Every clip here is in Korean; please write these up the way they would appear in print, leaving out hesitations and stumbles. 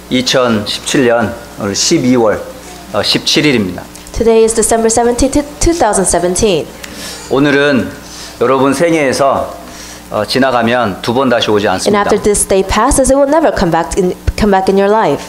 2017년 오늘 12월 17일입니다. Today is December 17th, 2017. 오늘은 여러분 생애에서 지나가면 두 번 다시 오지 And 않습니다. after this day passes, it will never come back in your life.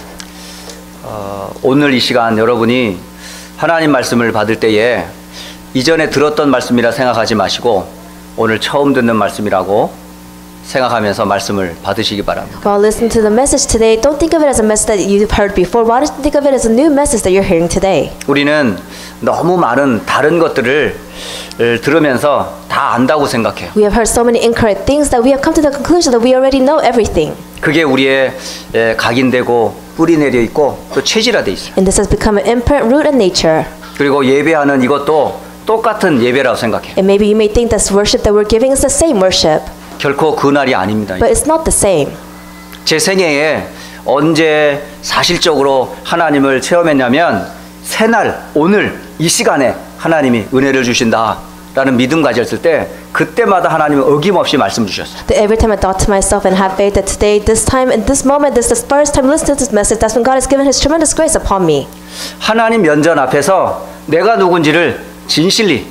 오늘 이 시간 여러분이 하나님 말씀을 받을 때에 이전에 들었던 말씀이라 생각하지 마시고 오늘 처음 듣는 말씀이라고 생각하면서 말씀을 받으시기 바랍니다. While listening to the message today, don't think of it as a message that you've heard before. Why don't you think of it as a new message that you're hearing today? 우리는 너무 많은 다른 것들을 들으면서 다 안다고 생각해요. We have heard so many incorrect things that we have come to the conclusion that we already know everything. 그게 우리의 각인되고 뿌리 내려 있고 또 체질화돼 있어요. And this has become an imprint, root, and nature. 그리고 예배하는 이것도 똑같은 예배라고 생각해요. And maybe you may think that worship that we're giving is the same worship. 결코 그날이 아닙니다. But it's not the same. 제 생애에 언제 사실적으로 하나님을 체험했냐면 새날 오늘 이 시간에 하나님이 은혜를 주신다라는 믿음 가졌을 때 그때마다 하나님은 어김없이 말씀 주셨어요. That every time I thought to myself and have faith that today, this time, in this moment, this is the first time listening to this message, that's when God has given His tremendous grace upon me. 하나님 면전 앞에서 내가 누군지를 진실히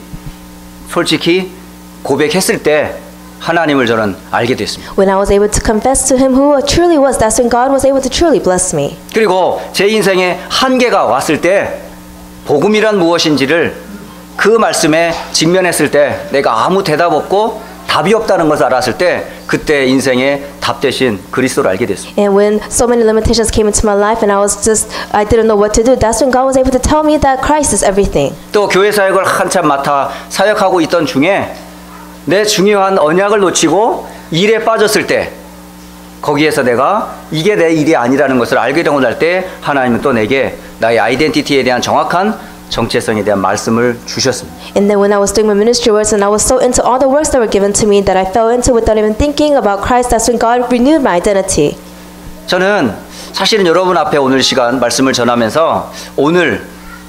솔직히 고백했을 때 하나님을 저는 알게 됐습니다. When I was able to confess to Him who I truly was, that's when God was able to truly bless me. 그리고 제 인생에 한계가 왔을 때 복음이란 무엇인지를 그 말씀에 직면했을 때 내가 아무 대답 없고 답이 없다는 것을 알았을 때 그때 인생의 답 대신 그리스도를 알게 됐습니다. And when so many limitations came into my life and I didn't know what to do, that's when God was able to tell me that Christ is everything. 또 교회 사역을 한참 맡아 사역하고 있던 중에 내 중요한 언약을 놓치고 일에 빠졌을 때 거기에서 내가 이게 내 일이 아니라는 것을 알게 되고 날 때 하나님은 또 내게 나의 아이덴티티에 대한 정확한 정체성에 대한 말씀을 주셨습니다. And then when I was doing my ministry works and I was so into all the works that were given to me that I fell into without even thinking about Christ, that's when God renewed my identity. 저는 사실은 여러분 앞에 오늘 시간 말씀을 전하면서 오늘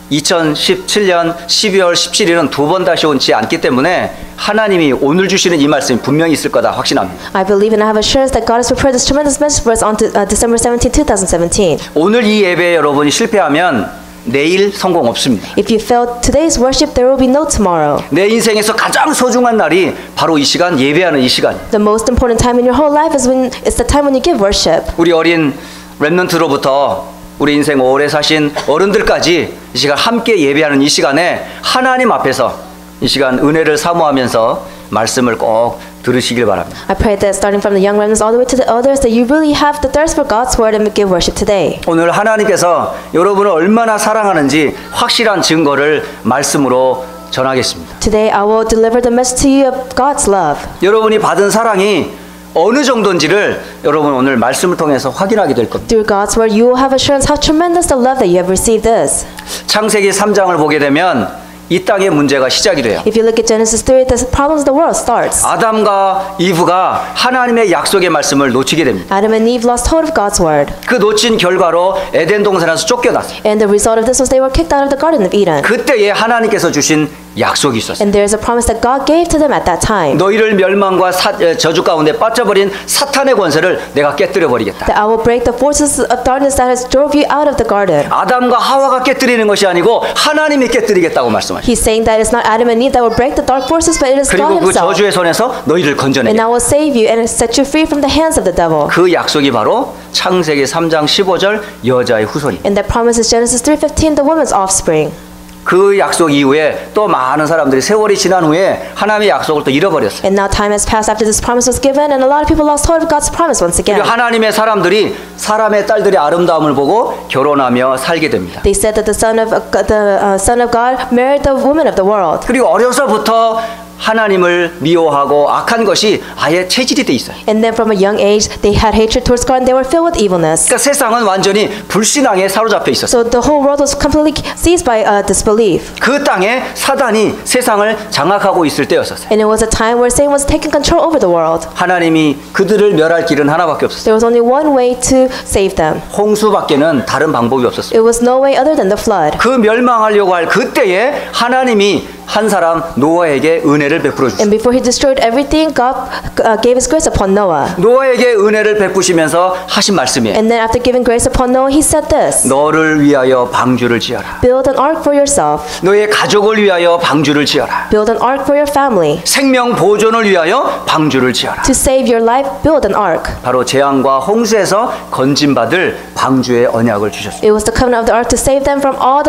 2017년 12월 17일은 두 번 다시 오지 않기 때문에 하나님이 오늘 주시는 이 말씀이 분명히 있을 거다 확신합니다. I believe and I have assurance that God has prepared this tremendous message for us on December 17, 2017. 오늘 이 예배에 여러분이 실패하면 내일 성공 없습니다. If you fail today's worship, there will be no tomorrow. 내 인생에서 가장 소중한 날이 바로 이 시간 예배하는 이 시간이에요. The most important time in your whole life is when it's the time when you give worship. 우리 어린 렘넌트로부터 우리 인생 오래 사신 어른들까지 이 시간 함께 예배하는 이 시간에 하나님 앞에서 이 시간 은혜를 사모하면서 말씀을 꼭 들으시길 바랍니다. I pray that starting from the young remnants all the way to the elders that you really have the thirst for God's word and give worship today. 오늘 하나님께서 여러분을 얼마나 사랑하는지 확실한 증거를 말씀으로 전하겠습니다. Today I will deliver the message to you of God's love. 여러분이 받은 사랑이 어느 정도인지를 여러분 오늘 말씀을 통해서 확인하게 될 겁니다. Through God's word, you will have assurance how tremendous the love that you have received is. 창세기 3장을 보게 되면 이 땅의 문제가 시작이 돼요. If you look at Genesis 3, the problems of the world starts. 아담과 이브가 하나님의 약속의 말씀을 놓치게 됩니다. Adam and Eve lost hold of God's word. 그 놓친 결과로 에덴 동산에서 쫓겨났어요. And the result of this was they were kicked out of the Garden of Eden. 그때에 하나님께서 주신 약속이 있었어요. And there is a promise that God gave to them at that time. 너희를 멸망과 저주 가운데 빠져버린 사탄의 권세를 내가 깨뜨려 버리겠다. That I will break the forces of darkness that has drove you out of the garden. 아담과 하와가 깨뜨리는 것이 아니고 하나님이 깨뜨리겠다고 말씀하셨어요. He's saying that it's not Adam and Eve that will break the dark forces, but it is God 그리고 그 Himself. 저주의 손에서 너희를 건져내겠다. And I will save you and set you free from the hands of the devil. 그 약속이 바로 창세기 3장 15절 여자의 후손입니다. And that promise is Genesis 3:15, the woman's offspring. 그 약속 이후에 또 많은 사람들이 세월이 지난 후에 하나님의 약속을 또 잃어버렸어요. And now time has passed after this promise was given, and a lot of people lost hold of God's promise once again. 그리고 하나님의 사람들이 사람의 딸들의 아름다움을 보고 결혼하며 살게 됩니다. They said that the son of God married the woman of the world. 그리고 어려서부터 하나님을 미워하고 악한 것이 아예 체질이 돼 있어요. And then from a young age, they had hatred towards God and they were filled with evilness. 그러니까 세상은 완전히 불신앙에 사로잡혀 있었어요. So the whole world was completely seized by disbelief. 그 땅에 사단이 세상을 장악하고 있을 때였었어요. And it was a time where Satan was taking control over the world. 하나님이 그들을 멸할 길은 하나밖에 없었어요. There was only one way to save them. 홍수밖에는 다른 방법이 없었어요. It was no way other than the flood. 그 멸망하려고 할 그때에 하나님이 한 사람 노아에게 은혜를 베풀어 주셨어요. And before he destroyed everything, God gave his grace upon Noah. 노아에게 은혜를 베푸시면서 하신 말씀이에요. And then after giving grace upon Noah, he said this: 너를 위하여 방주를 지어라. build an ark for yourself. 너의 가족을 위하여 방주를 지어라. Build an ark for your family. 생명 보존을 위하여 방주를 지어라. To save your life, build an ark. 바로 재앙과 홍수에서 건진받을 방주의 언약을 주셨습니다. It was the covenant of the ark to save them from all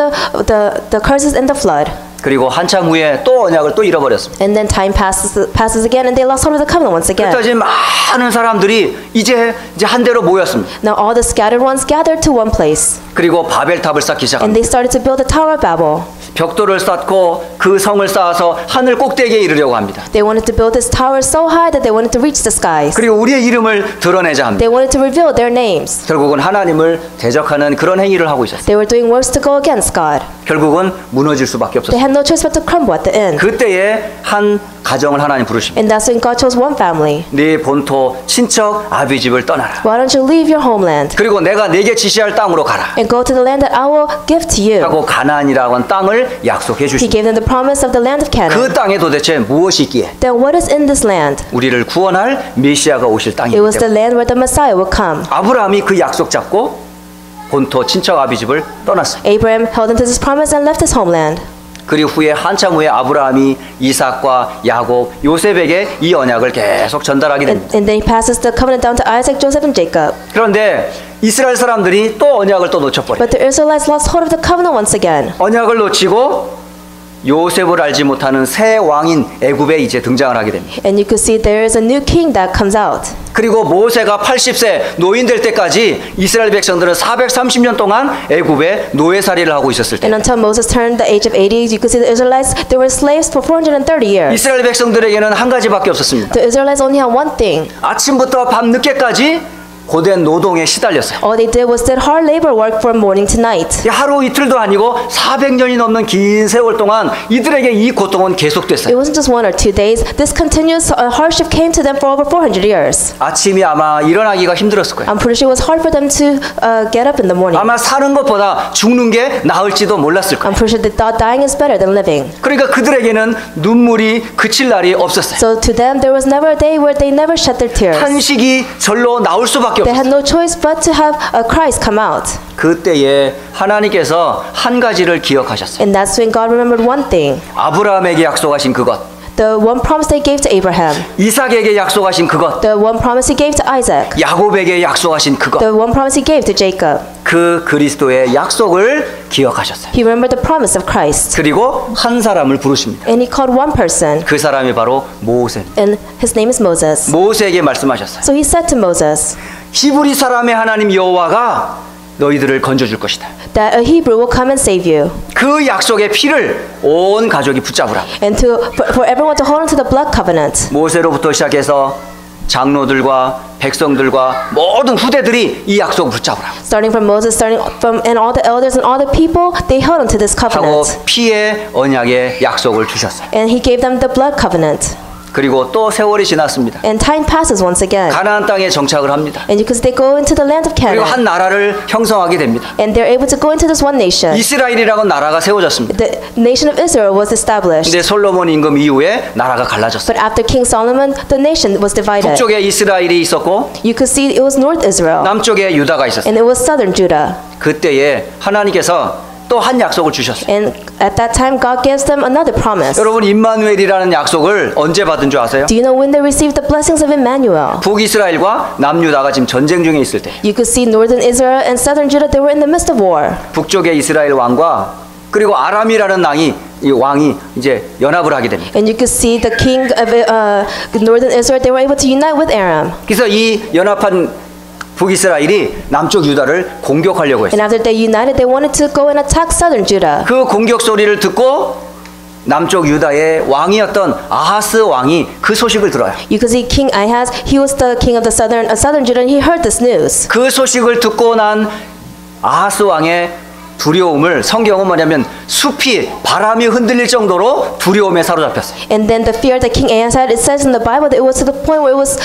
the curses and the flood. 그리고 한참 후에 또 언약을 또 잃어버렸습니다. And then time passes again, and they lost hold of the covenant once again. 그랬더니 많은 사람들이 이제 한 대로 모였습니다. Now all the scattered ones gathered to one place, 그리고 바벨탑을 쌓기 and 시작합니다. they started to build the Tower of Babel. 벽돌을 쌓고 그 성을 쌓아서 하늘 꼭대기에 이르려고 합니다. They wanted to build this tower so high that they wanted to reach the skies. 그리고 우리의 이름을 드러내자 합니다. They wanted to reveal their names. 결국은 하나님을 대적하는 그런 행위를 하고 있었어요. They were doing works to go against God. 결국은 무너질 수밖에 They 없었어요. had no choice but to crumble at the end. 그때에 한 가정을 하나님 부르십니다. And that's when God chose one family. 네 본토 친척 아비 집을 떠나라. Why don't you leave your homeland 그리고 내가 네게 지시할 땅으로 가라. and go to the land that I will give to you? 하고 가나안이라고 하는 땅을 약속해 He 주십니다. gave them the promise of the land of Canaan. 그 땅에 도대체 무엇이 있기에? Then what is in this land? 우리를 구원할 메시아가 오실 땅이기 It was the 때문에 land where the Messiah would come. 아브라함이 그 약속 잡고 본토 친척 아비 집을 떠났습니다. Abraham held into this promise and left his homeland. 그리고 후에 한참 후에 아브라함이 이삭과 야곱, 요셉에게 이 언약을 계속 전달하게 됩니다. And then he passes the covenant down to Isaac, Joseph, and Jacob. 그런데 이스라엘 사람들이 또 언약을 또 놓쳐버려요. But the Israelites lost hold of the covenant once again. 언약을 놓치고 요셉을 알지 못하는 새 왕인 애굽에 이제 등장을 하게 됩니다. And you could see there is a new king that comes out. 그리고 모세가 80세 노인 될 때까지 이스라엘 백성들은 430년 동안 애굽에 노예살이를 하고 있었을 때 And until Moses turned the age of 80, you could see the Israelites, they were slaves for 430 years. 이스라엘 백성들에게는 한 가지밖에 없었습니다. The Israelites only had one thing. 아침부터 밤 늦게까지 고된 노동에 시달렸어요. All they did was did hard labor work from morning to night. 하루 이틀도 아니고 400년이 넘는 긴 세월 동안 이들에게 이 고통은 It 계속됐어요. wasn't just 1 or 2 days. This continuous hardship came to them for over 400 years. 아침이 아마 일어나기가 힘들었을 거예요. I'm pretty sure it was hard for them to get up in the morning. 아마 사는 것보다 죽는 게 나을지도 몰랐을 거예요. I'm pretty sure they thought dying is better than living. 그러니까 그들에게는 눈물이 그칠 날이 없었어요. So to them, there was never a day where they never shed their tears. 탄식이 절로 나올 수밖에 They had 없었어요. no choice but to have cries come out. 그때에 하나님께서 한 가지를 기억하셨어요. And that's when God remembered one thing. 아브라함에게 약속하신 그것, The one promise they gave to Abraham. 이삭에게 약속하신 그것, The one promise he gave to Isaac. 야곱에게 약속하신 그것, The one promise he gave to Jacob. 그 그리스도의 약속을 기억하셨어요. He remembered the promise of Christ. 그리고 한 사람을 부르십니다. And he called one person. 그 사람이 바로 모세. And his name is Moses. 모세에게 말씀하셨어요. So he said to Moses 히브리 사람의 하나님 여호와가 너희들을 건져줄 것이다. that a Hebrew will come and save you. 그 약속의 피를 온 가족이 붙잡으라. And for everyone to hold on to the blood covenant. 모세로부터 시작해서 장로들과 백성들과 모든 후대들이 이 약속을 붙잡으라. Starting from Moses, and all the elders and all the people, they held on to this 하고 covenant. 피의 언약의 약속을 주셨어요. And he gave them the blood covenant. 그리고 또 세월이 지났습니다. And time passes once again. 가나안 땅에 정착을 합니다. And because they go into the land of 그리고 한 Canaan. 나라를 형성하게 됩니다. And they're able to go into this one nation. 이스라엘이라는 나라가 세워졌습니다. The nation of Israel was established. 근데 솔로몬 임금 이후에 나라가 갈라졌어요. But after King Solomon, the nation was divided. 북쪽에 이스라엘이 있었고 You could see it was North Israel. 남쪽에 유다가 있었어요. And it was Southern Judah. 그때에 하나님께서 또 한 약속을 주셨어요. And at that time, God gives them another promise. 여러분 임마누엘이라는 약속을 언제 받은 줄 아세요? Do you know when they received the blessings of Emmanuel? 북이스라엘과 남유다가 지금 전쟁 중에 있을 때 You could see Northern Israel and Southern Judah, they were in the midst of war. 북쪽의 이스라엘 왕과 그리고 아람이라는 왕이 이제 연합을 하게 됩니다. And you could see the king of Northern Israel, they were able to unite with Aram. 그래서 이 연합한 북이스라엘이 남쪽 유다를 공격하려고 And 했어요. after they united, they wanted to go and attack Southern Judah. 그 공격 소리를 듣고 남쪽 유다의 왕이었던 아하스 왕이 그 소식을 들어요. You could see King Ahaz, he was the king of the Southern Judah, and he heard this news. 그 소식을 듣고 난 아하스 왕의 두려움을 성경은 뭐냐면 숲이 바람이 흔들릴 정도로 두려움에 사로잡혔어요. And then the fear that King Ahaz had, it says in the Bible that it was to the point where it was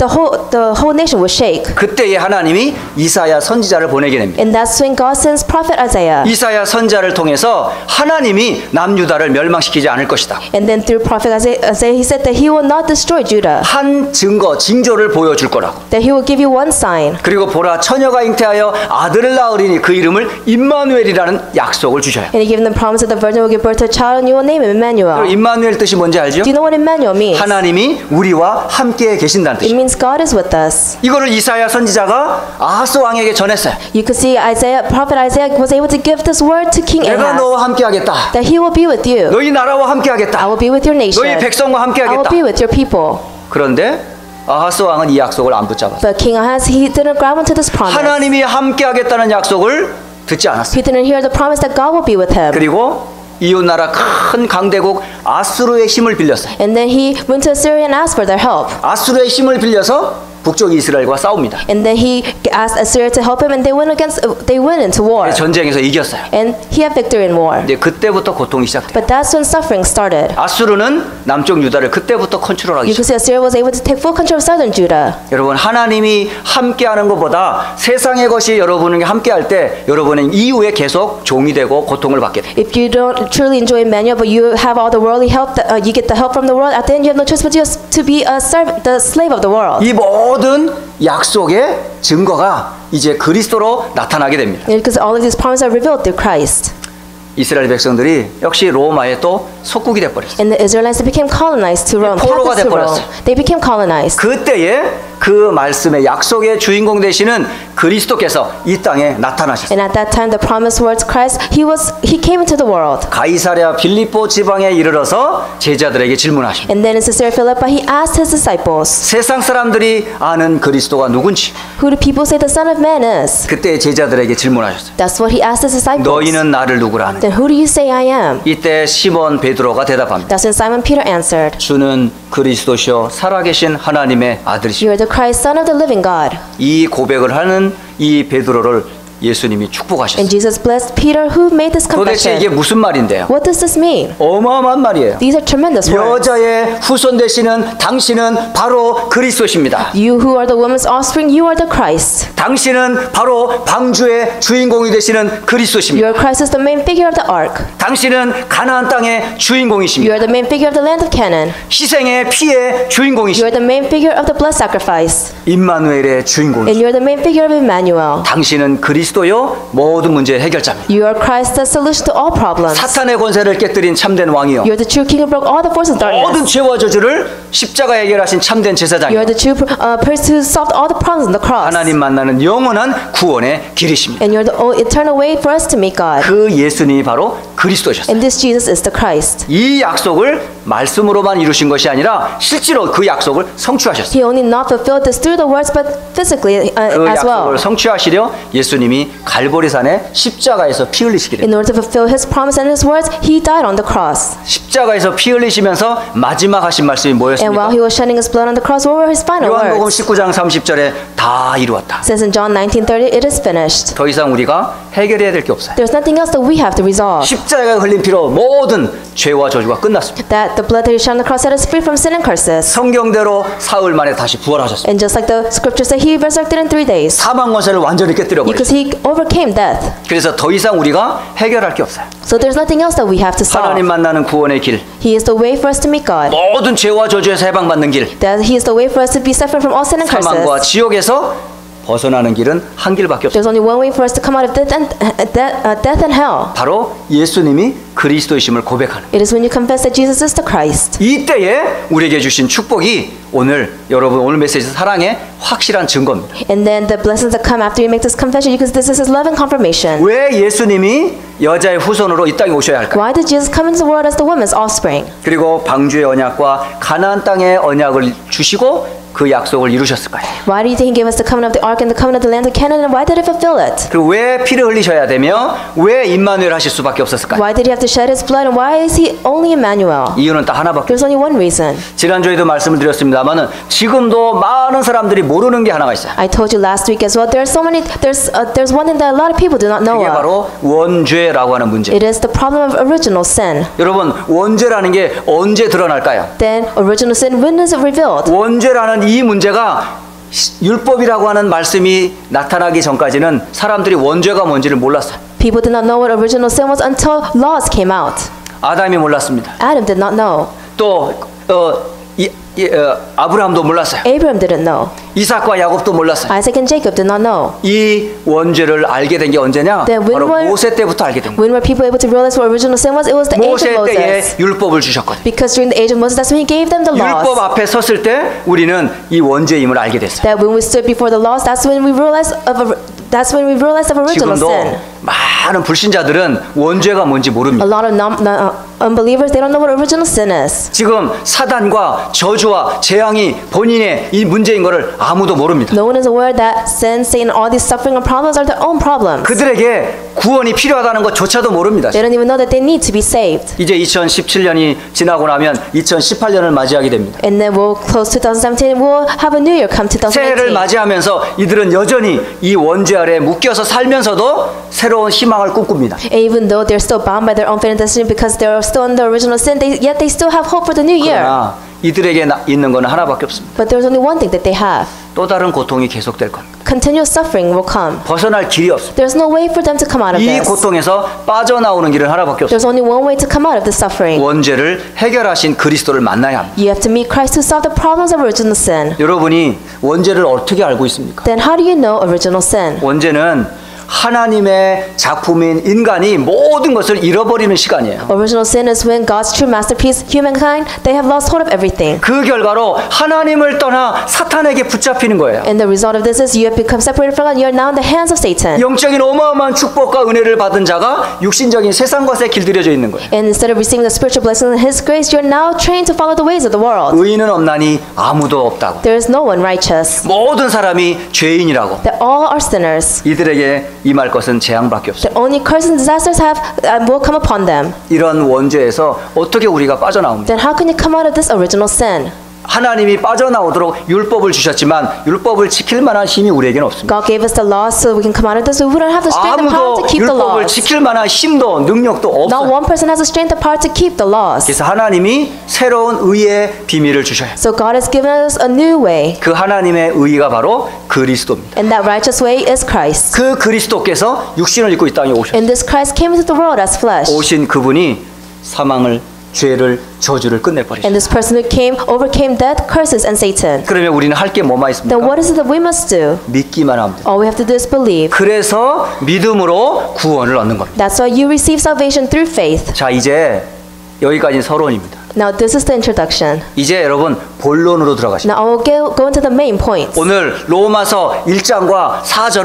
the whole nation would shake. 그때에 하나님이 이사야 선지자를 보내게 됩니다. And that's when God sends prophet Isaiah. 이사야 선지자를 통해서 하나님이 남유다를 멸망시키지 않을 것이다. And then through prophet Isaiah, he said that he will not destroy Judah. 한 증거, 징조를 보여줄 거라고. That he will give you one sign. 그리고 보라 처녀가 잉태하여 아들을 낳으리니 그 이름을 임마누엘이라는 약속을 주셔요. And he gave them the promise that the virgin will give birth to a child and you will name him Emmanuel. 임마누엘 뜻이 뭔지 알죠? Do you know what Emmanuel means? 하나님이 우리와 함께 계신다는 It 뜻이에요. means God is with us. 이거를 이사야 선지자가 아하스 왕에게 전했어요. You could see prophet Isaiah was able to give this word to King 내가 Ahaz. 너와 함께 하겠다. That he will be with you. 너희 나라와 함께 I 하겠다. will be with your nation. 너희 백성과 함께 I will 하겠다. be with your people. 그런데 아하스 왕은 이 약속을 안 붙잡았어요. But King Ahaz, he didn't grab onto this promise. 하나님이 함께 하겠다는 약속을 듣지 않았어요. He didn't hear the promise that God will be with him. 그리고 이웃나라 큰 강대국 아수르의 힘을 빌렸어요. And then he went to Assyria and asked for their help. 아수르의 힘을 빌려서 북쪽 이스라엘과 싸웁니다. And then he asked Assyria to help him, and they went into war. 전쟁에서 이겼어요. And he had victory in war. 이제 그때부터 고통이 시작돼요. But that's when suffering started. 아수르는 남쪽 유다를 그때부터 컨트롤하기 You could 시작해요. see Assyria was able to take full control of southern Judah. 여러분 하나님이 함께하는 것보다 세상의 것이 여러분에게 함께할 때 여러분은 이후에 계속 종이 되고 고통을 받게 돼요. If you don't truly enjoy Emmanuel, but you have all the worldly help, you get the help from the world, at the end you have no choice but just to be the slave of the world. 이 모든 약속의 증거가 이제 그리스도로 나타나게 됩니다. Because all of these promises are revealed through Christ. 이스라엘 백성들이 역시 로마에 또 속국이 돼버렸어요. And the Israelites became colonized to Rome. 포로가 captives to Rome. 돼버렸어요. They became colonized. 그때에 그 말씀의 약속의 주인공 되시는 그리스도께서 이 땅에 나타나셨어요. And at that time, the promised words Christ, he came into the world. 가이사랴 빌립보 지방에 이르러서 제자들에게 질문하십니다. And then in Caesarea Philippi, he asked his disciples, 세상 사람들이 아는 그리스도가 누군지 "Who do people say the Son of Man is?" 그때 제자들에게 질문하셨어요. That's what he asked his disciples. 너희는 나를 누구라 하느냐? Then who do you say I am? 이때 시몬 베드로가 대답합니다. That's when Simon Peter answered, 주는 그리스도시요 살아계신 하나님의 아들이시오. "You are the Christ, Son of the living God." 이 고백을 하는 이 베드로를 예수님이 And 축복하셨어요. Jesus blessed Peter, who made this 도대체 이게 confession. 무슨 말인데요? What does this mean? 어마어마한 말이에요. These are tremendous words. 여자의 후손 되시는 당신은 바로 그리스도십니다. You who are the woman's offspring, you are the Christ. 당신은 바로 방주의 주인공이 되시는 그리스도십니다. Your Christ is the main figure of the ark. 당신은 가나안 땅의 You 주인공이십니다. are the main figure of the land of Canaan. 희생의 피의 You are 주인공이십니다. the main figure of the blood sacrifice. 임마누엘의 And 주인공이십니다. you are the main figure of Emmanuel. 당신은 그리스도요 모든 문제의 해결자입니다. You are Christ, the solution to all problems. 사탄의 권세를 깨뜨린 참된 왕이요 You are the true king who broke all the forces of 모든 darkness. 죄와 저주를 십자가에 해결하신 참된 You 제사장이요 are the true person who solved all the problems on the cross. 하나님 만나는 영원한 구원의 길이십니다. And you are the eternal way for us to meet God. 그 예수님이 바로 그리스도셨어요. And this Jesus is the Christ. 이 약속을 말씀으로만 이루신 것이 아니라 실제로 그 약속을 성취하셨어요. He only not fulfilled this through the words, but physically 그 as well. 약속을 성취하시려 예수님이 갈보리산에 십자가에서 피 흘리시게 됩니다. In order to fulfill His promise and His words, He died on the cross. 십자가에서 피 흘리시면서 마지막 하신 말씀이 And 뭐였습니까? while He was shedding His blood on the cross, what were His final 요한복음 words? 19장 30절에 다 이루었다. It says in John 19:30, "It is finished." 더 이상 우리가 해결해야 될 게 없어요. There's nothing else that we have to resolve. 십자가에 흘린 피로 모든 죄와 저주가 끝났습니다. That the blood that He shed on the cross set us free from sin and curses. 성경대로 사흘 만에 다시 부활하셨습니다. And just like the scripture said, He resurrected in 3 days. 사망 권세를 완전히 깨뜨려 Because 버렸어요. He overcame death. 그래서 더 이상 우리가 해결할 게 없어요. So there's nothing else that we have to solve. 하나님 만나는 구원의 길, He is the way for us to meet God. 모든 죄와 저주에서 해방받는 길, That He is the way for us to be set free from all sin and 사망과 curses. 지옥에서 벗어나는 길은 한 길밖에 없어요. There's only one way for us to come out of death and hell. 바로 예수님이 그리스도이심을 고백하는. It is when you confess that Jesus is the Christ. 이때에 우리에게 주신 축복이 오늘 여러분 오늘 메시지 사랑의 확실한 증거입니다. And then the blessings that come after you make this confession, because this is His love and confirmation. 왜 예수님이 여자의 후손으로 이 땅에 오셔야 할까? Why did Jesus come into the world as the woman's offspring? 그리고 방주의 언약과 가나안 땅의 언약을 주시고 그 약속을 이루셨을까요? Why do you think he gave us the covenant of the ark and the covenant of the land of Canaan, and why did he fulfill it? 그리고 왜 피를 흘리셔야 되며 왜 임마누엘 하실 수밖에 없었을까요? Why did he have to shed his blood, and why is he only Emmanuel? 이유는 딱 하나밖에. There's only one reason. 지난주에도 말씀을 드렸습니다만은 지금도 많은 사람들이 모르는 게 하나가 있어요. I told you last week as well. There's one thing that a lot of people do not know 그게 of. 바로 원죄라고 하는 문제. It is the problem of original sin. 여러분, 원죄라는 게 언제 드러날까요? Then original sin, when is it revealed? 원죄라는 이 문제가 율법이라고 하는 말씀이 나타나기 전까지는 사람들이 원죄가 뭔지를 몰랐어요. People did not know what original sin was until laws came out. 아담이 몰랐습니다. Adam did not know. 또 아브라함도 몰랐어요. Abraham didn't know. 이삭과 야곱도 몰랐어요. Isaac and Jacob did not know. 이 원죄를 알게 된 게 언제냐? Then when 바로 were- 모세 때부터 알게 된 거예요. When were people able to realize what original sin was? It was the age 모세 of 때에 Moses. 율법을 주셨거든요. Because during the age of Moses, that's when he gave them the 율법 laws. 앞에 섰을 때 우리는 이 원죄임을 알게 됐어요. That when we stood before the laws, that's when we realized of original 지금도 sin. 많은 불신자들은 원죄가 뭔지 모릅니다. A lot of unbelievers, they don't know what original sin is. 지금 사단과 저주와 재앙이 본인의 이 문제인 것을 아무도 모릅니다. No one is aware that sin, Satan, all these suffering and problems are their own problems. 그들에게 구원이 필요하다는 것조차도 모릅니다. They don't even know that they need to be saved. 이제 2017년이 지나고 나면 2018년을 맞이하게 됩니다. And then we'll close 2017 and we'll have a new year come 새해를 2018. 맞이하면서 이들은 여전히 이 원죄 아래 묶여서 살면서도 새로운 희망을 꿈꿉니다. And even though they're still bound by their own fatal destiny because they're still in the original sin, yet they still have hope for the new year. 그러나 이들에게 있는 것은 하나밖에 없습니다. But there's only one thing that they have. 또 다른 고통이 계속될 겁니다. Continuous suffering will come. 벗어날 길이 없습니다. There's no way for them to come out of 이 this. 고통에서 빠져나오는 길은 하나밖에 없습니다. There's only one way to come out of this suffering. 원죄를 해결하신 그리스도를 만나야 합니다. You have to meet Christ to solve the problems of original sin. 여러분이 원죄를 어떻게 알고 있습니까? Then how do you know original sin? 원죄는 하나님의 작품인 인간이 모든 것을 잃어버리는 시간이에요. Original sin is when God's true masterpiece, humankind, they have lost hold of everything. 그 결과로 하나님을 떠나 사탄에게 붙잡히는 거예요. And the result of this is you have become separated from God. You are now in the hands of Satan. 영적인 어마어마한 축복과 은혜를 받은 자가 육신적인 세상 것에 길들여져 있는 거예요. And instead of receiving the spiritual blessing and His grace, you are now trained to follow the ways of the world. 의인은 없나니 아무도 없다고. There is no one righteous. 모든 사람이 죄인이라고. That all are sinners. 이들에게 임할 것은 재앙밖에 없어요. That only curses and disasters will come upon them. 이런 원죄에서 어떻게 우리가 빠져나옵니까? Then how can you come out of this original sin? 하나님이 빠져나오도록 율법을 주셨지만 율법을 지킬 만한 힘이 우리에게는 없습니다. God gave us the laws so we can come out of this. We wouldn't have the strength and power 아무도 to keep the 율법을 laws. 지킬 만한 힘도 능력도 Not 없어요. one person has the strength and power to keep the laws. 그래서 하나님이 새로운 의의 비밀을 주셔요. So God has given us a new way. 그 하나님의 의가 바로 그리스도입니다. And that righteous way is Christ. 그 그리스도께서 육신을 입고 이 땅에 오셨어요. And this Christ came into the world as flesh. 오신 그분이 사망을, 죄를, 저주를 끝내버리셨어요. And this person who came overcame death, curses, and Satan. 그러면 우리는 할 게 뭐만 Then 있습니까? what is it that we must do? 믿기만 하면 돼요. All we have to do is believe. 그래서 믿음으로 구원을 얻는 겁니다. That's why you receive salvation through faith. 자, 이제 여기까지는 서론입니다. Now this is the introduction. 이제 여러분 본론으로 들어가시죠. Now I will go into the main points. 오늘 로마서 1장과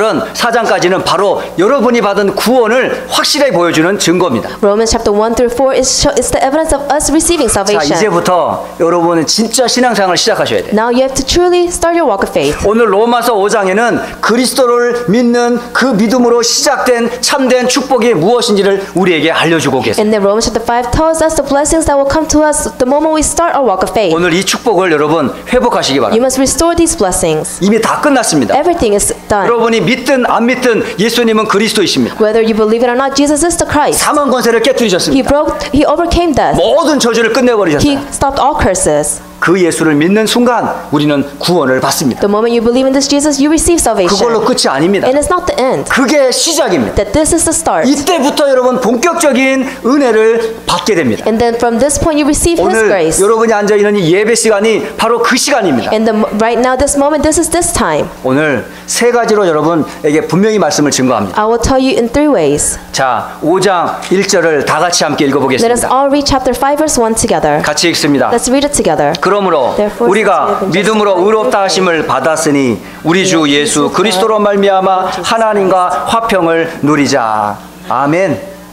4장까지는 바로 여러분이 받은 구원을 확실하게 보여주는 증거입니다. Romans chapter 1 through 4 is the evidence of us receiving 자, salvation. 이제부터 여러분은 진짜 신앙생활을 시작하셔야 돼요. Now you have to truly start your walk of faith. 오늘 로마서 5장에는 그리스도를 믿는 그 믿음으로 시작된 참된 축복이 무엇인지를 우리에게 알려주고 계세요. And then Romans chapter 5 tells us the blessings that will come to us the moment we start our walk of faith. 오늘 이 축복을 여러분 회복하시기 You 바랍니다. must restore these blessings. 이미 다 끝났습니다. Everything is done. 여러분이 믿든 안 믿든 예수님은 그리스도이십니다. Whether you believe it or not, Jesus is the Christ. 사망 권세를 깨뜨리셨습니다. He overcame death. 모든 저주를 He 끝내버리셨어요. stopped all curses. 그 예수를 믿는 순간 우리는 구원을 받습니다. The moment you believe in this Jesus, you receive salvation. 그걸로 끝이 아닙니다. And it's not the end. 그게 시작입니다. That this is the start. 이때부터 여러분 본격적인 은혜를 받게 됩니다. And then from this point, you receive His 오늘 grace. 여러분이 앉아있는 이 예배 시간이 바로 그 시간입니다. And right now, this moment, this is this time. 오늘 세 가지로 여러분에게 분명히 말씀을 증거합니다. I will tell you in three ways. 자, 5장 1절을 다 같이 함께 Let us 읽어보겠습니다. all read chapter 5, verse 1 together. 같이 읽습니다. Let's read it together. 그러므로 Therefore, 우리가 since we have been 믿음으로 justified 의롭다 하심을 받았으니 우리 주 예수 그리스도로 말미암아 하나님과 화평을 누리자. 아멘.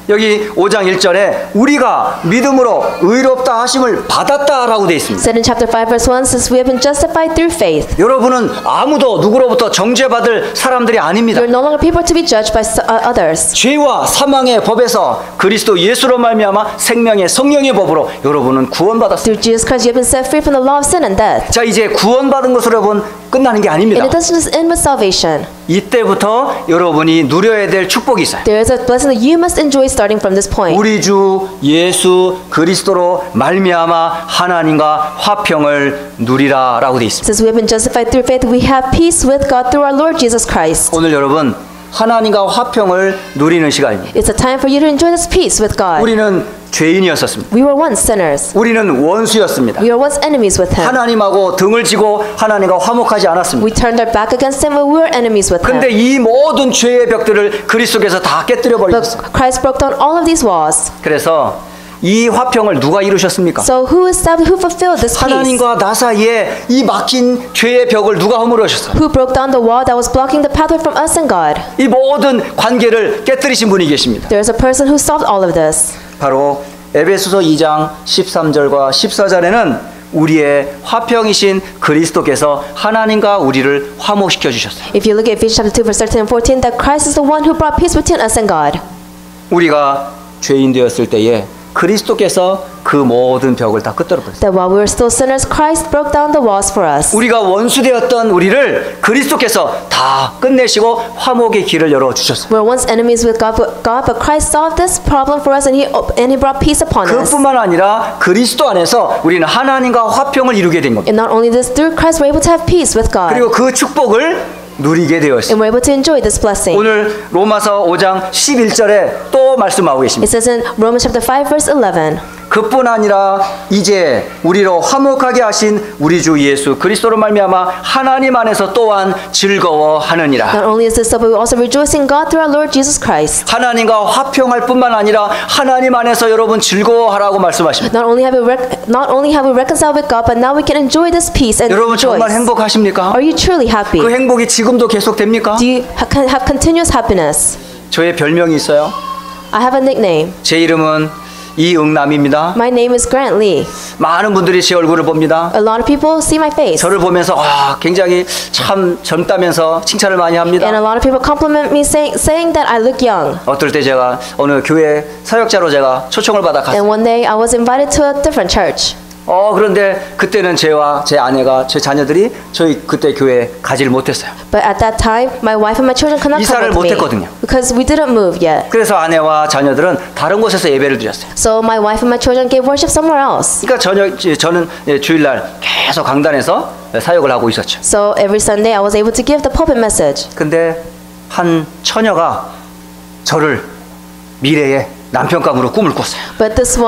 여기 5장 1절에 우리가 믿음으로 의롭다 하심을 받았다라고 되어 있습니다. Said in chapter 5 verse 1 says we have been justified through faith. 여러분은 아무도 누구로부터 정죄받을 사람들이 아닙니다. You're no longer people to be judged by others. 죄와 사망의 법에서 그리스도 예수로 말미암아 생명의 성령의 법으로 여러분은 구원받았습니다. Through Jesus Christ you have been set free from the law of sin and death. 자, 이제 구원받은 것으로 여러분 끝나는 게 아닙니다. And it doesn't just end with salvation. 이때부터 여러분이 누려야 될 축복이 있어요. There is a blessing that you must enjoy starting from this point. 우리 주 예수 그리스도로 말미암아 하나님과 화평을 누리라라고 돼 있습니다. Since we have been justified through faith, we have peace with God through our Lord Jesus Christ. 오늘 여러분 하나님과 화평을 누리는 시간입니다. It's a time for you to enjoy this peace with God. 우리는 죄인이었었습니다. We were once sinners. 우리는 원수였습니다. We were once enemies with Him. 하나님하고 등을 지고 하나님과 화목하지 않았습니다. We turned our back against Him and we were enemies with 근데 Him. 이 모든 죄의 벽들을 그리스도께서 다 깨뜨려 버리셨어요. But Christ broke down all of these walls. 그래서 이 화평을 누가 이루셨습니까? So who fulfilled this peace? 하나님과 나 사이에 이 막힌 죄의 벽을 누가 허물으셨어요? Who broke down the wall that was blocking the pathway from us and God? 이 모든 관계를 깨뜨리신 분이 계십니다. There is a person who solved all of this. 바로 에베소서 2장 13절과 14절에는 우리의 화평이신 그리스도께서 하나님과 우리를 화목시켜 주셨어요. If you look at Ephesians chapter 2 verse 13 and 14, that Christ is the one who brought peace between us and God. 우리가 죄인 되었을 때에 그리스도께서 그 모든 벽을 다 끄떡 버렸어요. That while we were still sinners, Christ broke down the walls for us. 우리가 원수 되었던 우리를 그리스도께서 다 끝내시고 화목의 길을 열어 주셨어요. We were once enemies with God, but Christ solved this problem for us, and He brought peace upon us. 그뿐만 아니라 그리스도 안에서 우리는 하나님과 화평을 이루게 된 겁니다. And not only this, through Christ, we're able to have peace with God, 그리고 그 축복을 누리게 되었어요. and we're able to enjoy this blessing. 오늘 로마서 5장 11절에 또 말씀하고 It 계십니다. says in Romans chapter 5 verse 11. 그뿐 아니라 이제 우리로 화목하게 하신 우리 주 예수 그리스도로 말미암아 하나님 안에서 또한 즐거워하느니라. Not only is this so, but we also rejoice in God through our Lord Jesus Christ. 하나님과 화평할 뿐만 아니라 하나님 안에서 여러분 즐거워하라고 말씀하십니다. Not only have we reconciled with God, but now we can enjoy this peace and 여러분 정말 rejoice. 행복하십니까? Are you truly happy? 그 행복이 지금도 계속됩니까? Do you have continuous happiness? 저의 별명이 있어요. I have a nickname. 제 이름은 이응남입니다. My name is Grant Lee. 많은 분들이 제 얼굴을 봅니다. A lot of people see my face. 저를 보면서 굉장히 참 젊다면서 칭찬을 많이 합니다. And a lot of people compliment me saying that I look young. 어떨 때 제가 어느 교회 사역자로 제가 초청을 받아 갔어요. And one day I was invited to a different church. 그런데 그때는 저와 제 아내가 제 자녀들이 저희 그때 교회에 가지를 못했어요. But at that time, my wife and my children could not come 이사를 with me 못했거든요. because we didn't move yet. 그래서 아내와 자녀들은 다른 곳에서 예배를 드렸어요. So my wife and my children gave worship somewhere else. 그러니까 저는 주일날 계속 강단에서 사역을 하고 있었죠. So every Sunday I was able to give the pulpit message. 근데 한 처녀가 저를 미래의 남편감으로 꿈을 꿨어요. But this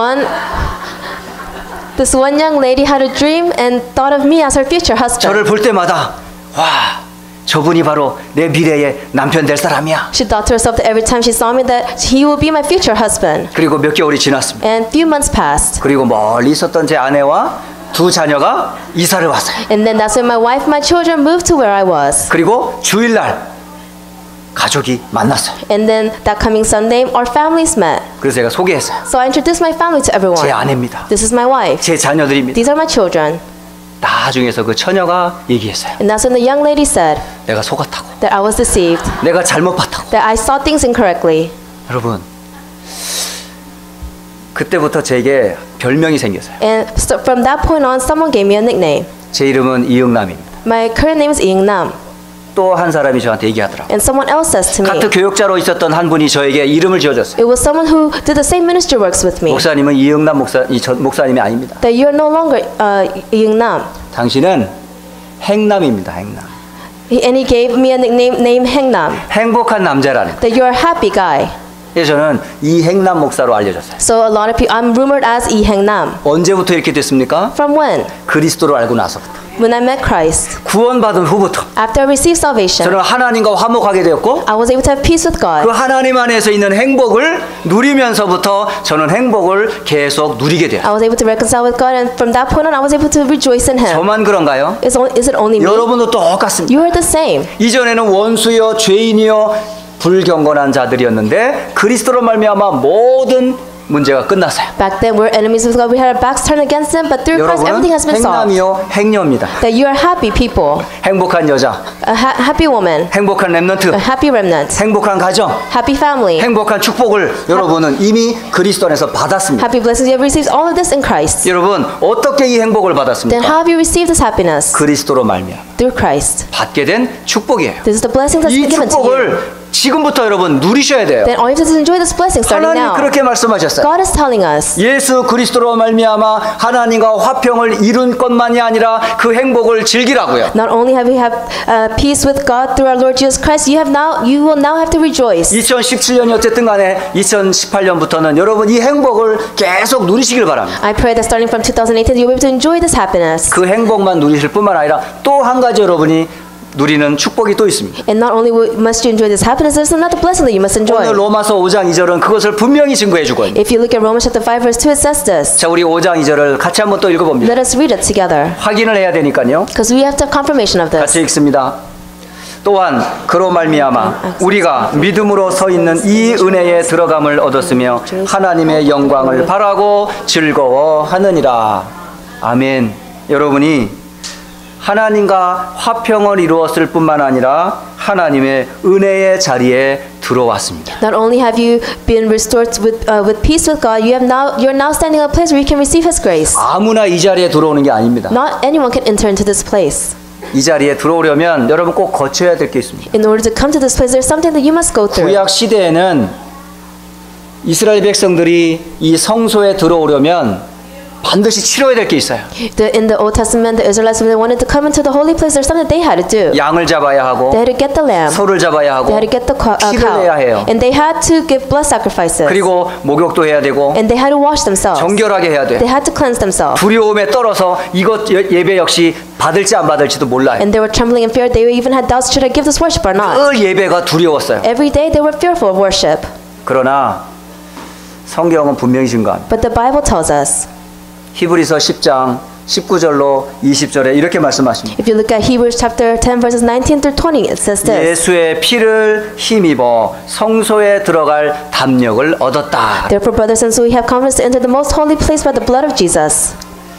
one young lady had a dream and thought of me as her future husband. 저를 볼 때마다 저분이 바로 내 미래의 남편 될 사람이야. She thought to herself that every time she saw me that he will be my future husband. 그리고 몇 개월이 지났습니다. And few months passed. 그리고 멀리 있었던 제 아내와 두 자녀가 이사를 왔어요. And then that's when my wife and my children moved to where I was. 그리고 주일날 가족이 만났어요. And then that coming Sunday, our families met. 그래서 제가 소개했어요. So I introduced my family to everyone. 제 아내입니다. This is my wife. 제 자녀들입니다. These are my children. 나중에서 그 처녀가 얘기했어요. And that's when the young lady said 내가 속았다고. that I was deceived, 내가 잘못 봤다고. that I saw things incorrectly. 여러분, 그때부터 제게 별명이 생겼어요. And so from that point on, someone gave me a nickname. 제 이름은 이응남입니다. My current name is Ing Nam. 또 한 사람이 저한테 얘기하더라고요. And someone else says to me, 같은 교역자로 있었던 한 분이 저에게 이름을 지어줬어요. it was someone who did the same ministry works with me. 목사님은 이응남 목사님이 아닙니다. That you're no longer Ing Nam. 당신은 행남입니다. 행남. And he gave me a nickname named Heng Nam. 행복한 남자라는 거. That you're a happy guy. 그래서 저는 이행남 목사로 알려졌어요. So a lot of people, I'm rumored as Lee Heng Nam. 언제부터 이렇게 됐습니까? From when? 그리스도를 알고 나서부터. When I met Christ. 구원받은 후부터 After I received salvation, 저는 하나님과 화목하게 되었고 I was able to have peace with God. 그 하나님 안에서 있는 행복을 누리면서부터 저는 행복을 계속 누리게 돼요. I was able to reconcile with God, and from that point on, I was able to rejoice in Him. 저만 그런가요? Is it only me? 여러분도 똑같습니다. You are the same. 이전에는 원수요 죄인이요 불경건한 자들이었는데 그리스도로 말미암아 모든 문제가 끝났어요. Back then, we were enemies of God. We had our backs turned against Him, but through Christ, everything 여러분은 has been solved. 행남이요 행녀입니다. That you are happy people, 행복한 여자, a happy woman, 행복한 렘넌트, a happy remnant, 행복한 가정, happy family, 행복한 축복을 여러분은 이미 그리스도 안에서 받았습니다. happy blessings. You have received all of this in Christ. 여러분 어떻게 이 행복을 Then 받았습니까? how have you received this happiness? 그리스도로 말미암아 Through Christ. 받게 된 축복이에요. This is the blessing that's 이 been given to you. 축복을 지금부터 여러분 누리셔야 돼요. Then all you have to do is enjoy this blessing starting 하나님이 now. 그렇게 말씀하셨어요. God is telling us. 예수 그리스도로 말미암아 하나님과 화평을 이룬 것만이 아니라 그 행복을 즐기라고요. Not only have you have peace with God through our Lord Jesus Christ, you will now have to rejoice. 2017년이 어쨌든 간에 2018년부터는 여러분 이 행복을 계속 누리시길 바랍니다. I pray that starting from 2018, you'll be able to enjoy this happiness. 그 행복만 누리실 뿐만 아니라 또 한 가지 여러분이 누리는 축복이 또 있습니다. And not only must you enjoy this happiness, there's another blessing that you must enjoy. 오늘 로마서 5장 2절은 그것을 분명히 증거해 주고 있습니다. If you look at Romans chapter 5 verse 2, it says this. 자, 우리 5장 2절을 같이 한번 또 읽어봅니다. Let us read it together, 확인을 해야 되니까요. because we have to have confirmation of this. 같이 읽습니다. 또한 그로 말미암아 우리가 믿음으로 서 있는 이 은혜에 들어감을 얻었으며 하나님의 영광을 바라고 즐거워하느니라. 아멘. 여러분이 하나님과 화평을 이루었을 뿐만 아니라 하나님의 은혜의 자리에 들어왔습니다. Not only have you been restored with peace with God, you're now standing in a place where you can receive His grace. 아무나 이 자리에 들어오는 게 아닙니다. Not anyone can enter into this place. 이 자리에 들어오려면 여러분 꼭 거쳐야 될 게 있습니다. In order to come to this place, there's something that you must go through. 구약 시대에는 이스라엘 백성들이 이 성소에 들어오려면 반드시 치러야 될 게 있어요. In the Old Testament, the Israelites, when they wanted to come into the holy place, there's something they had to do. 양을 잡아야 하고 They had to get the lamb. 소를 잡아야 하고 They had to get the 피를 cow. 내야 해요. And they had to give blood sacrifices. 그리고 목욕도 해야 되고 And they had to wash themselves. 정결하게 해야 돼. They had to cleanse themselves. 두려움에 떨어서 이것 예배 역시 받을지 안 받을지도 몰라요. And they were trembling in fear. They even had doubts, should I give this worship or not? 늘 예배가 두려웠어요. Every day they were fearful of worship. 그러나 성경은 분명히 증거합니다. But the Bible tells us, 히브리서 10장 19절로 20절에 이렇게 말씀하십니다. if you look at Hebrews chapter 10 verses 19 through 20, it says this. 예수의 피를 힘입어 성소에 들어갈 담력을 얻었다. Therefore, brothers and sisters, we have confidence to enter the most holy place by the blood of Jesus.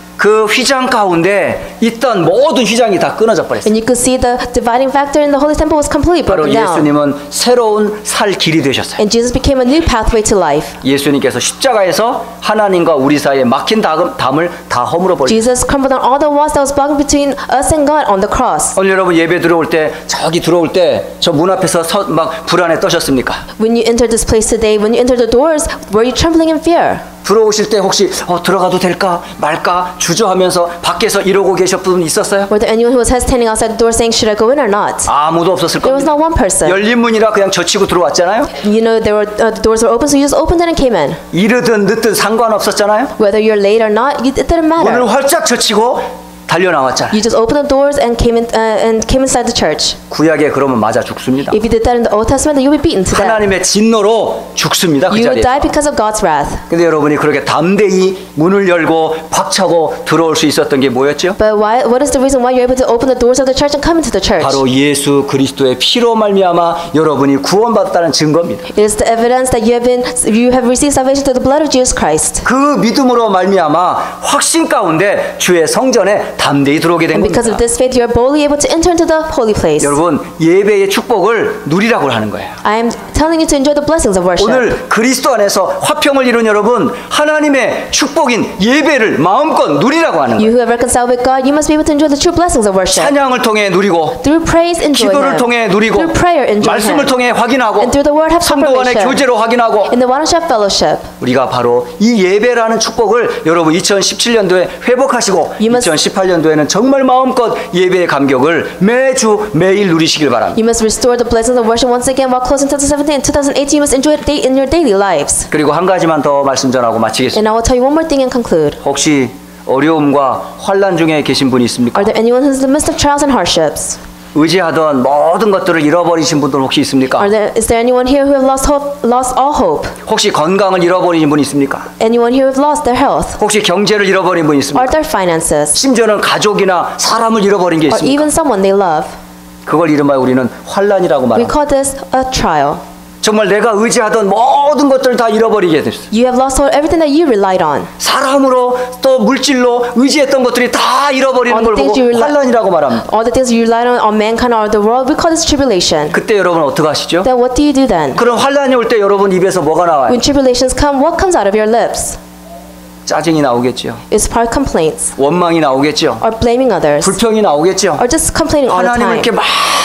그 휘장 가운데 있던 모든 휘장이 다 끊어져 버렸어요. And you could see the dividing factor in the holy temple was completely 바로 broken down. 예수님은 새로운 살 길이 되셨어요. And Jesus became a new pathway to life. 예수님께서 십자가에서 하나님과 우리 사이에 막힌 담을 다 허물어 버리셨어요. Jesus crumbled down all the walls that was blocking between us and God on the cross. 오늘 여러분 예배 들어올 때 저기 들어올 때 저 문 앞에서 막 불안에 떠셨습니까? When you entered this place today, when you entered the doors, were you trembling in fear? 들어오실 때 혹시 들어가도 될까 말까 주저하면서 밖에서 이러고 계셨던 분 있었어요? Were there anyone who was hesitating outside the door saying, should I go in or not? 아무도 없었을 There was 겁니다. not one person. 열린 문이라 그냥 젖히고 들어왔잖아요. You know, there were the doors were open, so you just opened it and came in. 이르든 늦든 상관없었잖아요. Whether you're late or not, it didn't matter. 문을 활짝 젖히고 달려 나왔잖아요. You just opened the doors and came inside the church. 구약에 그러면 맞아 죽습니다. If you did that in the Old Testament, then you would be beaten to death. 하나님의 진노로 죽습니다. 그 You would 자리에. die because of God's wrath. 근데 여러분이 그렇게 담대히 문을 열고 박 차고 들어올 수 있었던 게 뭐였죠? But what is the reason why you're able to open the doors of the church and come into the church? 바로 예수 그리스도의 피로 말미암아 여러분이 구원받았다는 증거입니다. It is the evidence that you have received salvation through the blood of Jesus Christ. 그 믿음으로 말미암아 확신 가운데 주의 성전에 담대히 들어오게 된 And because 겁니다. of this faith, you are boldly able to enter into the holy place. 여러분 예배의 축복을 누리라고 하는 거예요. I am telling you to enjoy the blessings of worship. 오늘 그리스도 안에서 화평을 이룬 여러분 하나님의 축복인 예배를 마음껏 누리라고 하는 You 거예요. who have reconciled with God, you must be able to enjoy the true blessings of worship. 찬양을 통해 누리고 Through praise, enjoy 기도를 Him. 통해 누리고 Through prayer, enjoy 말씀을 Him. 통해 확인하고 And through the word, have 성도 간의 confirmation. 교제로 확인하고 In the one-shot fellowship, 우리가 바로 이 예배라는 축복을 여러분 2017년도에 회복하시고 You must- 2018년도에는 정말 마음껏 예배의 감격을 매주 매일 누리시길 바랍니다. you must restore the blessings of worship once again while closing 2017 and 2018. You must enjoy it in your daily lives. 그리고 한 가지만 더 말씀 전하고 마치겠습니다. And I will tell you one more thing and conclude. 혹시 어려움과 환난 중에 계신 분이 있습니까? Are there anyone who's in the midst of trials and hardships? 의지하던 모든 것들을 잃어버리신 분들 혹시 있습니까? Is there anyone here who have lost all hope? 혹시 건강을 잃어버린 분이 있습니까? Anyone here who have lost their health? 혹시 경제를 잃어버린 분이 있습니까? Or their finances? 심지어는 가족이나 사람을 잃어버린 게 Or 있습니까? even someone they love? 그걸 이름하여 우리는 환난이라고 We 말합니다. call this a trial. 정말 내가 의지하던 모든 것들을 다 잃어버리게 됐어요. You have lost everything that you relied on. 사람으로 또 물질로 의지했던 것들이 다 잃어버리는 All 걸 the 보고 things you 환란이라고 말합니다. All the things you relied on mankind or the world, we call this tribulation. 그때 여러분 어떻게 하시죠? Then what do you do then? 그럼 환란이 올 때 여러분 입에서 뭐가 나와요? When tribulations come, what comes out of your lips? 짜증이 나오겠죠. It's part complaints 원망이 나오겠죠. or blaming others 불평이 나오겠죠. or just complaining all the 하나님을 time. 이렇게 막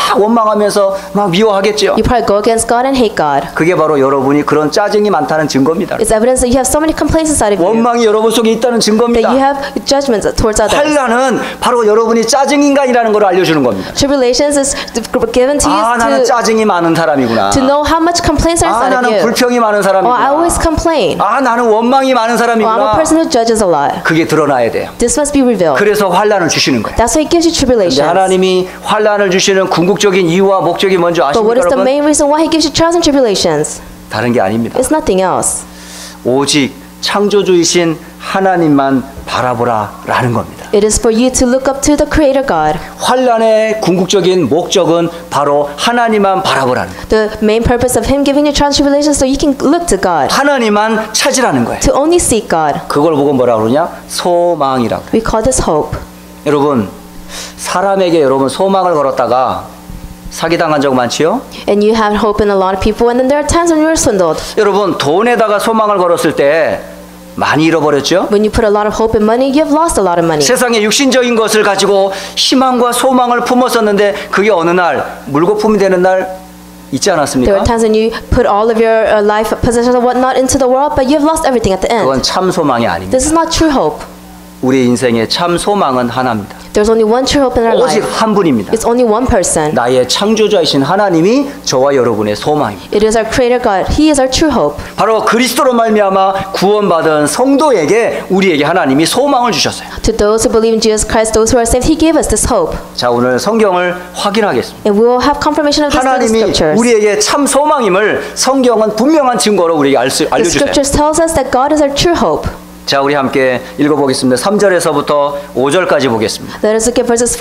원망하면서 막 미워하겠죠. You probably go against God and hate God. 그게 바로 여러분이 그런 짜증이 많다는 증거입니다. It's evidence that you have so many complaints inside of you, 원망이 여러분 속에 있다는 that you 증거입니다. have judgments towards others. 환란은 바로 여러분이 짜증인간이라는 걸 알려주는 겁니다. Tribulations is given to you 아, 나는 짜증이 많은 사람이구나. to know how much complaints are 아, inside of 나는 you. 불평이 많은 Oh, I always 사람이구나. complain. 아, 나는 원망이 많은 Oh, I'm a 사람이구나. person who judges a lot. 그게 드러나야 돼요. This must be revealed. 그래서 환란을 주시는 거예요. That's why He gives you 근데 tribulations. 하나님이 환란을 주시는 궁극적인 이유와 목적이 뭔지 But what 아십니까, is the 여러분? main reason why He gives you trials and tribulations? 다른 게 아닙니다. It's nothing else. 오직 창조주이신 하나님만 바라보라라는 겁니다. It is for you to look up to the Creator God. 환란의 궁극적인 목적은 바로 하나님만 바라보라는 거예요. The main purpose of Him giving you trials and tribulations so you can look to God, 하나님만 찾으라는 거예요. to only seek God. 그걸 보고 뭐라 그러냐? 소망이라고. We call this hope. 여러분, 사람에게 여러분 소망을 걸었다가 사기당한 적 많지요? And you have hope in a lot of people, and then there are times when you are swindled. 여러분, 돈에다가 소망을 걸었을 때 많이 잃어버렸죠? When you put a lot of hope in money, you have lost a lot of money. 세상의 육신적인 것을 가지고 희망과 소망을 품었었는데 그게 어느 날 물거품이 되는 날 있지 There 않았습니까? are times when you put all of your life possessions and whatnot into the world, but you have lost everything at the end. 그건 참 소망이 아닙니다. This is not true hope. 우리 인생의 참 소망은 하나입니다. There's only one true hope in our 오직 life. 한 분입니다. It's only one person. 나의 창조자이신 하나님이 저와 여러분의 소망입니다. It is our Creator God. He is our true hope. 바로 그리스도로 말미암아 구원받은 성도에게 우리에게 하나님이 소망을 주셨어요. To those who believe in Jesus Christ, those who are saved, He gave us this hope. 자, 오늘 성경을 확인하겠습니다. And we will have confirmation of this through the 하나님이 scriptures. 우리에게 참 소망임을 성경은 분명한 증거로 우리에게 The 알려주세요. scriptures tells us that God is our true hope. 자, 우리 함께 읽어보겠습니다. 3절에서부터 5절까지 보겠습니다. Let us look at verses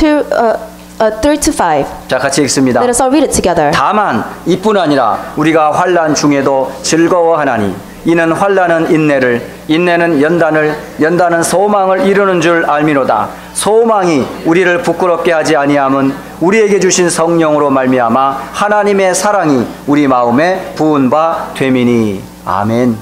3 to 5. 자, 같이 읽습니다. Let us all read it together. 다만 이뿐 아니라 우리가 환난 중에도 즐거워하나니 이는 환난은 인내를, 인내는 연단을, 연단은 소망을 이루는 줄 알미로다. 소망이 우리를 부끄럽게 하지 아니함은 우리에게 주신 성령으로 말미암아 하나님의 사랑이 우리 마음에 부은 바 됨이니. 아멘.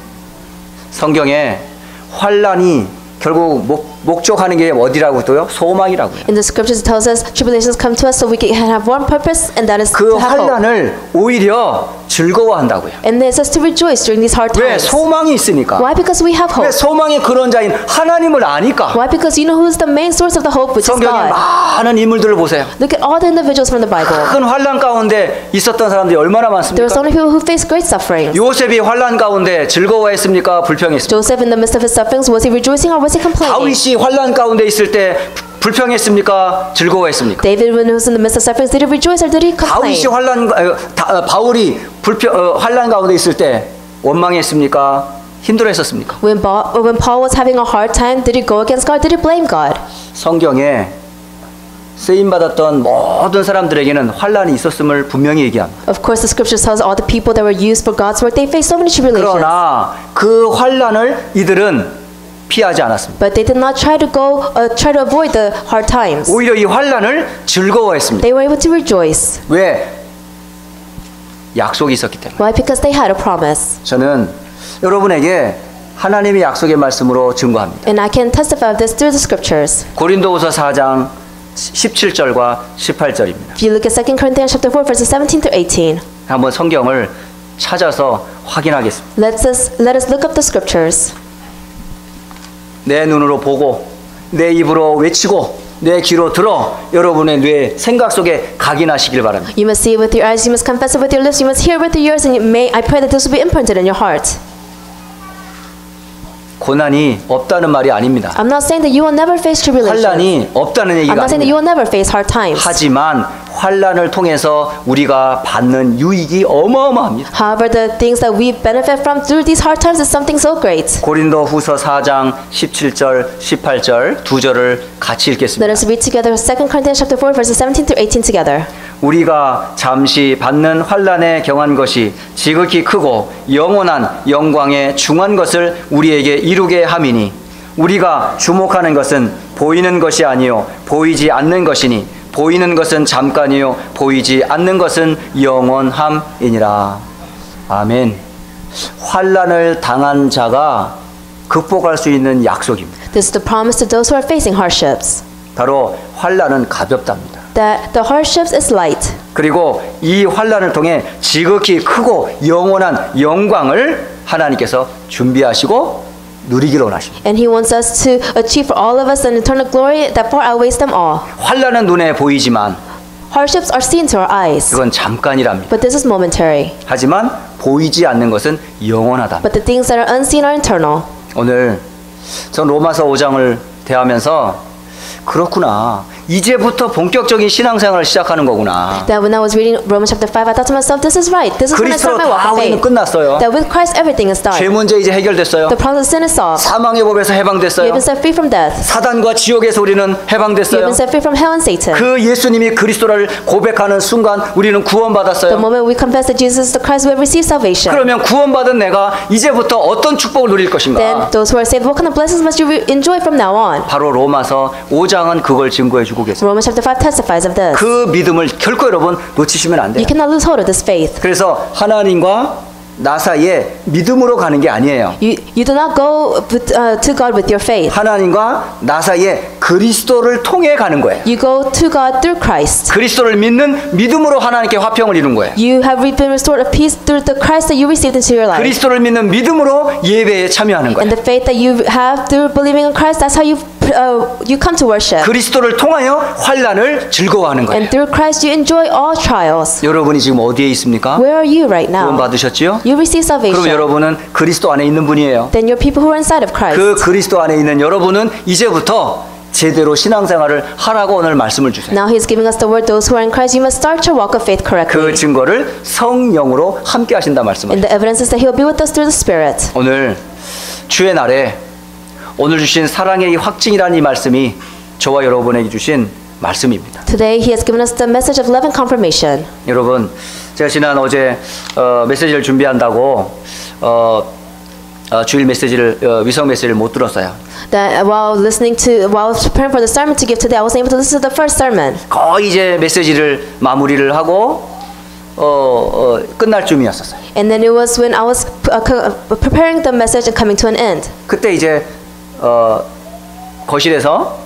성경에 환난이 결국 목적하는 게 어디라고요? 소망이라고요. In the scriptures it tells us tribulations come to us so we can have one purpose, and that is 그 to have hope. 환난을 오히려 즐거워한다고요. And it says to rejoice during these hard 왜? times. 소망이 있으니까. Why? Because we have 왜? hope. 소망의 근원자인 하나님을 아니까. Why? Because you know who is the main source of the hope, which is 성경의 God. 많은 인물들을 보세요. Look at all the individuals from the Bible. 큰 환난 가운데 있었던 사람들이 얼마나 There 많습니까? are so many people who face great suffering. 요셉이 환난 가운데 즐거워했습니까? 불평했습니까? Joseph, in the midst of his sufferings, was he rejoicing or was he complaining? 다윗이 환난 가운데 있을 때 불평했습니까? 즐거워했습니까? David, when he was in the midst of sufferings, did he rejoice or did he complain? 다윗이 바울이 환난 가운데 있을 때 원망했습니까? 힘들어했었습니까? When Paul was having a hard time, did he go against God? Did he blame God? 성경에 쓰임 받았던 모든 사람들에게는 환난이 있었음을 분명히 얘기합니다. Of course, the scripture tells all the people that were used for God's work, they faced so many tribulations. 그러나 그 환난을 이들은 피하지 않았습니다. But they did not try to avoid the hard times. 오히려 이 환난을 즐거워했습니다. They were able to rejoice. 왜? 약속이 있었기 때문에. Why? Because they had a promise. 저는 여러분에게 하나님의 약속의 말씀으로 증거합니다. And I can testify of this through the scriptures. 고린도후서 4장 17절과 18절입니다. If you look at 2 Corinthians chapter 4, verses 17 through 18, 한번 성경을 찾아서 확인하겠습니다. let us look up the scriptures. 내 눈으로 보고 내 입으로 외치고 내 귀로 들어 여러분의 뇌 생각 속에 각인하시길 바랍니다. You must see it with your eyes, you must confess it with your lips, you must hear it with your ears, and I pray that this will be imprinted in your heart. 고난이 없다는 말이 아닙니다. I'm not saying that you will never face tribulations. 환난이 없다는 I'm 얘기가 not saying that 아닙니다. you will never face hard times. 하지만 환난을 통해서 우리가 받는 유익이 어마어마합니다. However, the things that we benefit from through these hard times is something so great. 고린도후서 4장 17절, 18절 두 절을 같이 Let 읽겠습니다. us read together 2 Corinthians chapter 4, verses 17 through 18 together. 우리가 잠시 받는 환난에 경한 것이 지극히 크고 영원한 영광에 중한 것을 우리에게 이루게 함이니 우리가 주목하는 것은 보이는 것이 아니요 보이지 않는 것이니 보이는 것은 잠깐이요 보이지 않는 것은 영원함이니라. 아멘. 환난을 당한 자가 극복할 수 있는 약속입니다. This is the promise to those who are facing hardships. 바로 환난은 가볍답니다. That the hardships is light. 그리고 이 환난을 통해 지극히 크고 영원한 영광을 하나님께서 준비하시고 누리기를 원하십니다. And He wants us to achieve for all of us an eternal glory that far outweighs them all. 환난은 눈에 보이지만 Hardships are seen to our eyes, 그건 잠깐이랍니다. but this is momentary. 하지만 보이지 않는 것은 영원하다. But the things that are unseen are eternal. 오늘 전 로마서 5장을 대하면서 그렇구나. 이제부터 본격적인 신앙생활을 시작하는 거구나. That when I was reading Romans chapter 5, I thought to myself, this is right. This is when I 그리스도로 start my walk 다 of 우리는 faith. 끝났어요. That with Christ everything is done. 죄 문제 이제 해결됐어요. The problem of sin is solved. 사망의 법에서 We 해방됐어요. have been set free from death. 사단과 지옥에서 우리는 We have 해방됐어요. been set free from hell and Satan. 그 예수님이 그리스도를 고백하는 순간 우리는 The 구원받았어요. moment we confess that Jesus is the Christ, we have received salvation. 그러면 구원받은 내가 이제부터 어떤 축복을 누릴 것인가? Then those who are saved, what kind of blessings must you enjoy from now on? 바로 로마서 5장은 그걸 증거해 주고 계세요. Romans chapter 5 testifies of this. 그 믿음을 결코 여러분 놓치시면 안 돼요. You cannot lose hold of this faith. 그래서 하나님과 나 사이에 믿음으로 가는 게 아니에요. You do not go to God with your faith. 하나님과 나 사이에 그리스도를 통해 가는 거예요. You go to God through Christ. 그리스도를 믿는 믿음으로 하나님께 화평을 이룬 거예요. You have been restored a peace through the Christ that you received into your life. 그리스도를 믿는 믿음으로 예배에 참여하는 거예요. And the faith that you have through believing in Christ, that's how you come to worship. 그리스도를 통하여 환난을 즐거워하는 거예요. And through Christ you enjoy all trials. 여러분이 지금 어디에 있습니까? Where are you right now? 구원 받으셨지요? You receive 그럼 salvation. 여러분은 그리스도 안에 있는 분이에요. Then you're people who are inside of Christ. 그 그리스도 안에 있는 여러분은 이제부터 제대로 신앙생활을 하라고 오늘 말씀을 주세요. Now He's giving us the word. Those who are in Christ, you must start your walk of faith 그 correctly. 증거를 성령으로 함께 하신다 말씀을. And the evidence is that He'll be with us through the Spirit. 오늘 주의 날에 오늘 주신 사랑의 이 확증이라는 이 말씀이 저와 여러분에게 주신 말씀입니다. Today He has given us the message of love and confirmation. 여러분, 제가 지난 어제 메시지를 준비한다고 주일 메시지를 위성 메시지를 못 들었어요. That while preparing for the sermon to give today, I wasn't able to listen to the first sermon. 거의 이제 메시지를 마무리를 하고 끝날 쯤이었었어요. And then it was when I was preparing the message and coming to an end. 그때 이제 거실에서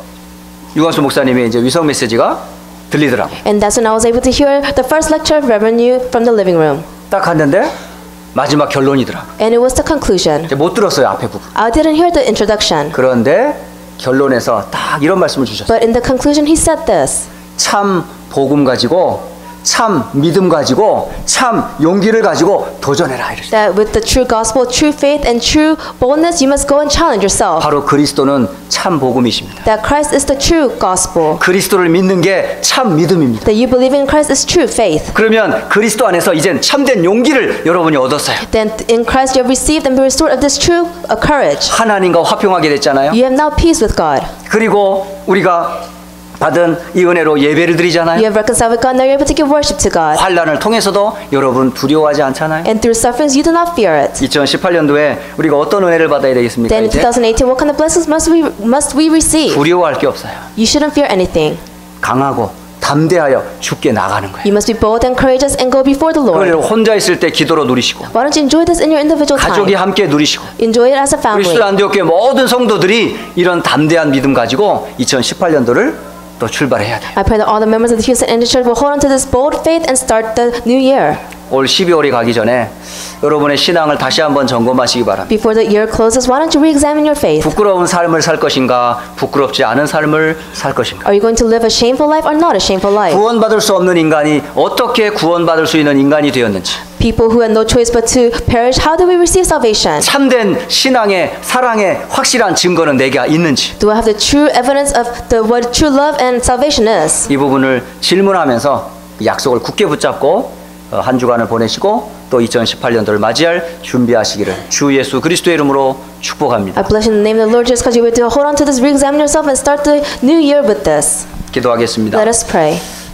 유광수 목사님의 이제 위성 메시지가 들리더라고. And that's when I was able to hear the first lecture of Reverend Yu from the living room. 딱 갔는데 마지막 결론이더라. And it was the conclusion. 이제 못 들었어요 앞에 부분. I didn't hear the introduction. 그런데 결론에서 딱 이런 말씀을 주셨어요. But in the conclusion, he said this. 참 복음 가지고 참 믿음 가지고 참 용기를 가지고 도전해라 이랬어요. That with the true gospel, true faith, and true boldness, you must go and challenge yourself. 바로 그리스도는 참 복음이십니다. That Christ is the true gospel. 그리스도를 믿는 게 참 믿음입니다. That you believe in Christ is true faith. 그러면 그리스도 안에서 이젠 참된 용기를 여러분이 얻었어요. Then in Christ you have received and been restored of this true courage. 하나님과 화평하게 됐잖아요. You have now peace with God. 그리고 우리가 받은 이 은혜로 예배를 드리잖아요. You have reconciled with God. Now you're able to give worship to God. 환난을 통해서도 여러분 두려워하지 않잖아요. And through sufferings, you do not fear it. 2018년도에 우리가 어떤 은혜를 받아야 되겠습니까? Then in 이제 2018, what kind of blessings must we receive? 두려워할 게 없어요. You shouldn't fear anything. 강하고 담대하여 주께 나가는 거예요. You must be bold and courageous and go before the 그걸 Lord. 혼자 있을 때 기도로 누리시고 Why don't you enjoy this in your individual 가족이 time? 함께 누리시고 Enjoy it as a family. 그리스도 안디옥교회 모든 성도들이 이런 담대한 믿음 가지고 2018년도를 또 출발해야 돼요. I pray that all the members of the Houston Indie Church will hold on to this bold faith and start the new year. 올 12월이 가기 전에 여러분의 신앙을 다시 한번 점검하시기 바랍니다. Before the year closes, why don't you re-examine your faith? 부끄러운 삶을 살 것인가 부끄럽지 않은 삶을 살 것인가. Are you going to live a shameful life or not a shameful life? 구원받을 수 없는 인간이 어떻게 구원받을 수 있는 인간이 되었는지, People who had no choice but to perish, how do we receive salvation? 참된 신앙의 사랑의 확실한 증거는 내게 있는지, Do I have the true evidence of what true love and salvation is? 이 부분을 질문하면서 약속을 굳게 붙잡고 한 주간을 보내시고 또 2018년도를 맞이할 준비하시기를 주 예수 그리스도의 이름으로 축복합니다. I bless you in the name of the Lord Jesus because you will hold on to this, re-examine yourself and start the new year with this. 기도하겠습니다. Let us pray.